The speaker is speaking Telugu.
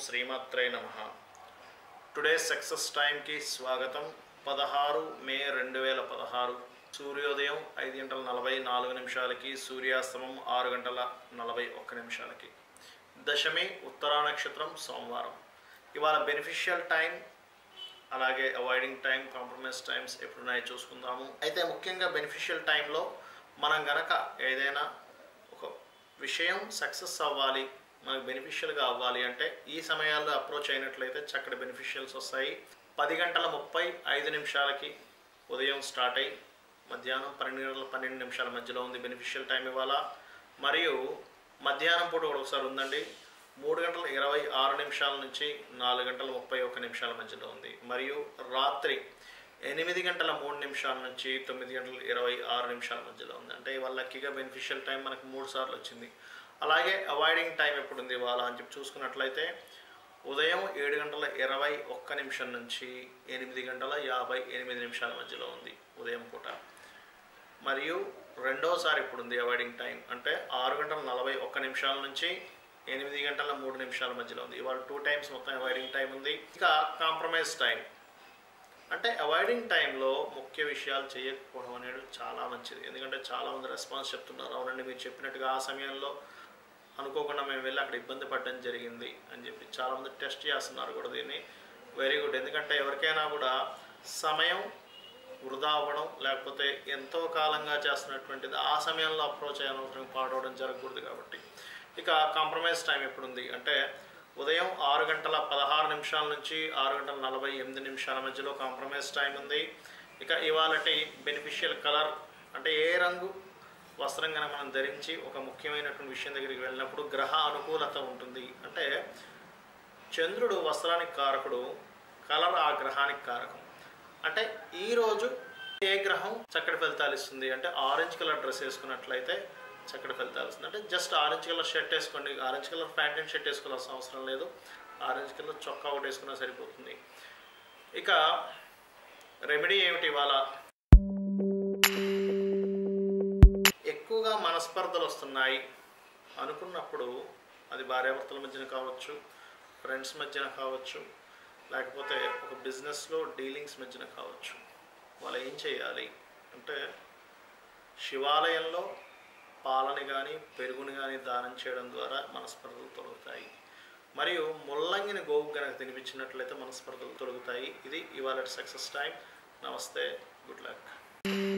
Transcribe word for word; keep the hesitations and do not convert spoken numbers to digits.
శ్రీమాత్రే నమః. టుడే సక్సెస్ టైం కి స్వాగతం. పదహారు మే రెండు వేల పదహారు సూర్యోదయం ఐదు గంటల నలభై నాలుగు నిమిషాలకి, సూర్యాస్తమం ఆరు గంటల నలభై ఒక్క నిమిషాలకి. దశమి ఉత్తరా నక్షత్రం, సోమవారం. ఇవాళ బెనిఫిషియల్ టైం, అలాగే అవాయిడింగ్ టైం, కాంప్రమైజ్ టైమ్స్ ఎప్పుడున్నాయో చూసుకుందాము. అయితే ముఖ్యంగా బెనిఫిషియల్ టైంలో మనం గనక ఏదైనా ఒక విషయం సక్సెస్ అవ్వాలి, మనకు బెనిఫిషియల్గా అవ్వాలి అంటే ఈ సమయాల్లో అప్రోచ్ అయినట్లయితే చక్కటి బెనిఫిషియల్స్ వస్తాయి. పది గంటల ముప్పై ఐదు నిమిషాలకి ఉదయం స్టార్ట్ అయ్యి మధ్యాహ్నం పన్నెండు గంటల పన్నెండు నిమిషాల మధ్యలో ఉంది బెనిఫిషియల్ టైం ఇవాళ. మరియు మధ్యాహ్నం పూట కూడా ఒకసారి ఉందండి, మూడు గంటల ఇరవై ఆరు నిమిషాల నుంచి నాలుగు గంటల ముప్పై ఒక్క నిమిషాల మధ్యలో ఉంది. మరియు రాత్రి ఎనిమిది గంటల మూడు నిమిషాల నుంచి తొమ్మిది గంటల ఇరవై ఆరు నిమిషాల మధ్యలో ఉంది. అంటే ఇవాళ లక్కీగా బెనిఫిషియల్ టైం మనకు మూడు సార్లు వచ్చింది. అలాగే అవాయిడింగ్ టైం ఎప్పుడు ఉంది ఇవాళ అని చెప్పి చూసుకున్నట్లయితే ఉదయం ఏడు గంటల ఇరవై ఒక్క నిమిషం నుంచి ఎనిమిది గంటల యాభై ఎనిమిది నిమిషాల మధ్యలో ఉంది ఉదయం పూట. మరియు రెండోసారి ఇప్పుడు ఉంది అవాయిడింగ్ టైం అంటే ఆరు గంటల నలభై ఒక్క నిమిషాల నుంచి ఎనిమిది గంటల మూడు నిమిషాల మధ్యలో ఉంది. ఇవాళ టూ టైమ్స్ మొత్తం అవాయిడింగ్ టైం ఉంది. ఇంకా కాంప్రమైజ్ టైం అంటే అవాయిడింగ్ టైంలో ముఖ్య విషయాలు చేయకపోవడం అనేది చాలా మంచిది. ఎందుకంటే చాలామంది రెస్పాన్స్ చెప్తున్నారు, అవునండి మీరు చెప్పినట్టుగా ఆ సమయంలో అనుకోకుండా మేము వెళ్ళి అక్కడ ఇబ్బంది పడడం జరిగింది అని చెప్పి చాలామంది టెస్ట్ చేస్తున్నారు కూడా దీన్ని. Very good. ఎందుకంటే ఎవరికైనా కూడా సమయం వృధా అవ్వడం, లేకపోతే ఎంతో కాలంగా చేస్తున్నటువంటిది ఆ సమయంలో అప్రోచ్ అయ్యనవసరం పాడవడం జరగకూడదు కాబట్టి. ఇక కాంప్రమైజ్ టైం ఎప్పుడుంది అంటే ఉదయం ఆరు గంటల పదహారు నిమిషాల నుంచి ఆరు గంటల నలభై ఎనిమిది నిమిషాల మధ్యలో కాంప్రమైజ్ టైం ఉంది. ఇక ఇవాళటి బెనిఫిషియల్ కలర్ అంటే ఏ రంగు వస్త్రం కనుక మనం ధరించి ఒక ముఖ్యమైనటువంటి విషయం దగ్గరికి వెళ్ళినప్పుడు గ్రహ అనుకూలత ఉంటుంది. అంటే చంద్రుడు వస్త్రానికి కారకుడు, కలర్ ఆ గ్రహానికి కారకం. అంటే ఈరోజు ఏ గ్రహం చక్కటి ఫలితాలు ఇస్తుంది అంటే ఆరెంజ్ కలర్ డ్రెస్ వేసుకున్నట్లయితే చక్కటి ఫలితాలు వస్తుంది. అంటే జస్ట్ ఆరెంజ్ కలర్ షర్ట్ వేసుకోండి, orange colour pant and shirt వేసుకోవాల్సిన అవసరం లేదు, ఆరెంజ్ కలర్ చొక్కా ఒకటి వేసుకున్నా సరిపోతుంది. ఇక రెమెడీ ఏమిటి ఇవాళ? ఎక్కువగా మనస్పర్ధలు వస్తున్నాయి అనుకున్నప్పుడు అది భార్యాభర్తల మధ్యన కావచ్చు, ఫ్రెండ్స్ మధ్యన కావచ్చు, లేకపోతే ఒక బిజినెస్లో డీలింగ్స్ మధ్యన కావచ్చు. వాళ్ళు ఏం చేయాలి అంటే శివాలయంలో పాలని కానీ పెరుగుని కానీ దానం చేయడం ద్వారా మనస్పర్ధలు తొలగుతాయి. మరియు ముల్లంగిని గోవు కనుక తినిపించినట్లయితే మనస్పర్ధలు తొలగుతాయి. ఇది ఇవాళ సక్సెస్ టైం. నమస్తే, గుడ్ లక్.